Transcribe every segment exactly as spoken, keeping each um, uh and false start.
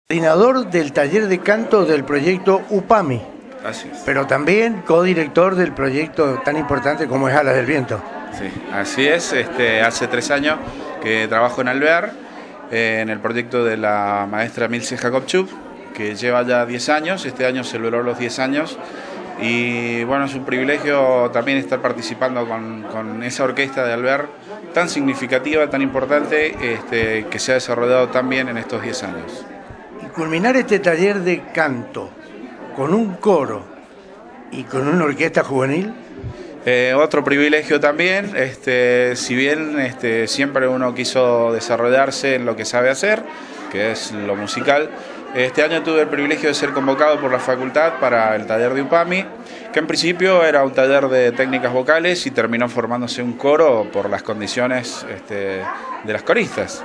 Coordinador del taller de canto del proyecto UPAMI. Así es. Pero también codirector del proyecto tan importante como es Alas del Viento. Sí, así es. Este, hace tres años que trabajo en Alvear, eh, en el proyecto de la maestra Milce Jacobchuk, que lleva ya diez años. Este año celebró los diez años. Y bueno, es un privilegio también estar participando con, con esa orquesta de Alvear tan significativa, tan importante, este, que se ha desarrollado tan bien en estos diez años. Y culminar este taller de canto con un coro y con una orquesta juvenil. Eh, otro privilegio también, este, si bien este, siempre uno quiso desarrollarse en lo que sabe hacer, que es lo musical, este año tuve el privilegio de ser convocado por la facultad para el taller de UPAMI, que en principio era un taller de técnicas vocales y terminó formándose un coro por las condiciones este, de las coristas.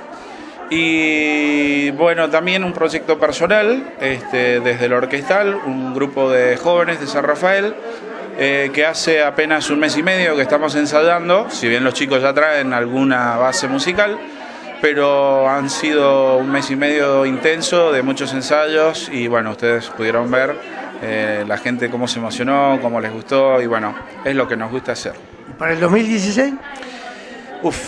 Y bueno, también un proyecto personal, este, desde el orquestal, un grupo de jóvenes de San Rafael, eh, que hace apenas un mes y medio que estamos ensayando, si bien los chicos ya traen alguna base musical, pero han sido un mes y medio intenso de muchos ensayos y bueno, ustedes pudieron ver eh, la gente cómo se emocionó, cómo les gustó y bueno, es lo que nos gusta hacer. ¿Y para el dos mil dieciséis? Uf.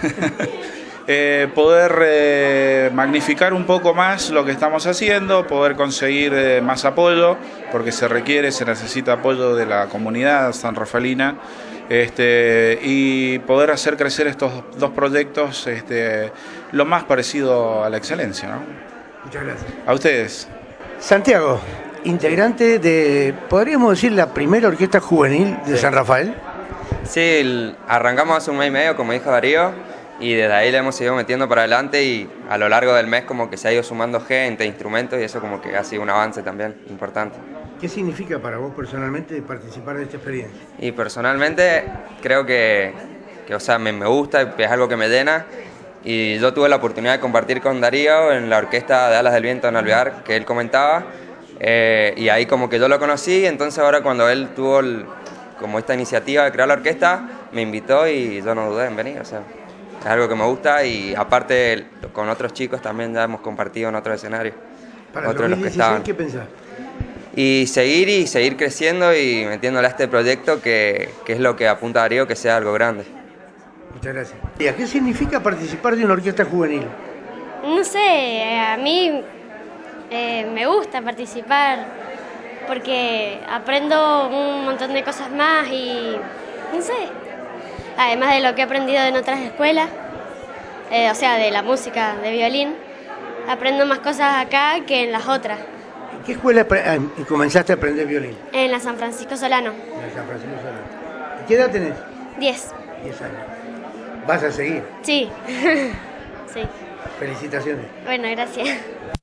Eh, poder eh, magnificar un poco más lo que estamos haciendo, poder conseguir eh, más apoyo, porque se requiere, se necesita apoyo de la comunidad sanrafaelina, este, y poder hacer crecer estos dos proyectos este, lo más parecido a la excelencia, ¿no? Muchas gracias. A ustedes. Santiago, integrante de, podríamos decir, la primera orquesta juvenil de Sí. San Rafael. Sí, el- arrancamos hace un mes y medio, como dijo Darío, y desde ahí le hemos seguido metiendo para adelante y a lo largo del mes como que se ha ido sumando gente, instrumentos y eso como que ha sido un avance también importante. ¿Qué significa para vos personalmente participar de esta experiencia? Y personalmente creo que, que o sea, me, me gusta, es algo que me llena y yo tuve la oportunidad de compartir con Darío en la orquesta de Alas del Viento en Alvear, que él comentaba, eh, y ahí como que yo lo conocí, entonces ahora cuando él tuvo el, como esta iniciativa de crear la orquesta, me invitó y yo no dudé en venir, o sea. Es algo que me gusta y aparte con otros chicos también ya hemos compartido en otros escenarios. Para el Otros dos los mil que dieciséis, estaban. ¿qué pensás? Y seguir y seguir creciendo y metiéndole a este proyecto que, que es lo que apunta Darío, que sea algo grande. Muchas gracias. ¿Y a qué significa participar de una orquesta juvenil? No sé, a mí eh, me gusta participar porque aprendo un montón de cosas más y no sé, además de lo que he aprendido en otras escuelas, eh, o sea, de la música, de violín, aprendo más cosas acá que en las otras, ¿En qué escuela apre- ah, comenzaste a aprender violín? en la San Francisco Solano, En la San Francisco Solano. ¿Y qué edad tenés? diez. diez años. ¿Vas a seguir? Sí, sí. Felicitaciones. Bueno, gracias.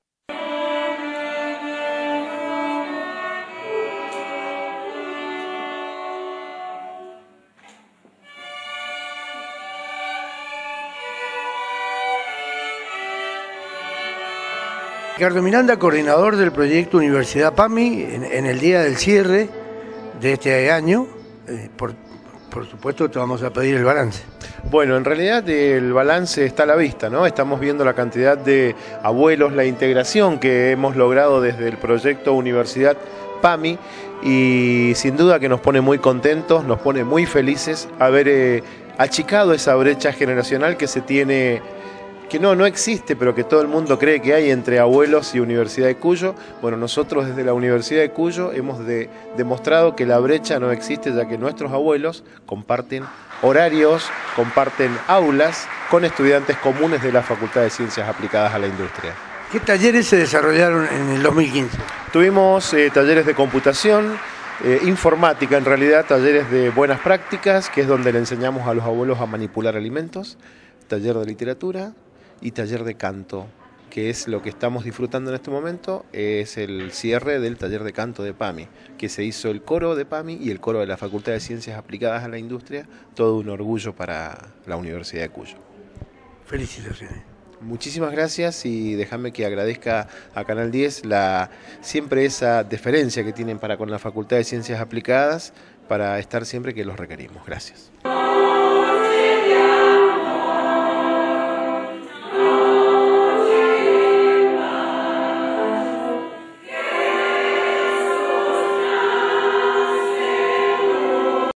Ricardo Miranda, coordinador del proyecto Universidad PAMI, en, en el día del cierre de este año, eh, por, por supuesto te vamos a pedir el balance. Bueno, en realidad el balance está a la vista, ¿no? Estamos viendo la cantidad de abuelos, la integración que hemos logrado desde el proyecto Universidad PAMI y sin duda que nos pone muy contentos, nos pone muy felices haber eh, achicado esa brecha generacional que se tiene, que no, no existe, pero que todo el mundo cree que hay entre abuelos y Universidad de Cuyo. Bueno, nosotros desde la Universidad de Cuyo hemos de, demostrado que la brecha no existe, ya que nuestros abuelos comparten horarios, comparten aulas con estudiantes comunes de la Facultad de Ciencias Aplicadas a la Industria. ¿Qué talleres se desarrollaron en el dos mil quince? Tuvimos eh, talleres de computación, eh, informática en realidad, talleres de buenas prácticas, que es donde le enseñamos a los abuelos a manipular alimentos, taller de literatura y taller de canto, que es lo que estamos disfrutando en este momento, es el cierre del taller de canto de PAMI, que se hizo el coro de PAMI y el coro de la Facultad de Ciencias Aplicadas a la Industria, todo un orgullo para la Universidad de Cuyo. Felicitaciones. Muchísimas gracias y déjame que agradezca a Canal diez la, siempre esa deferencia que tienen para con la Facultad de Ciencias Aplicadas para estar siempre que los requerimos. Gracias.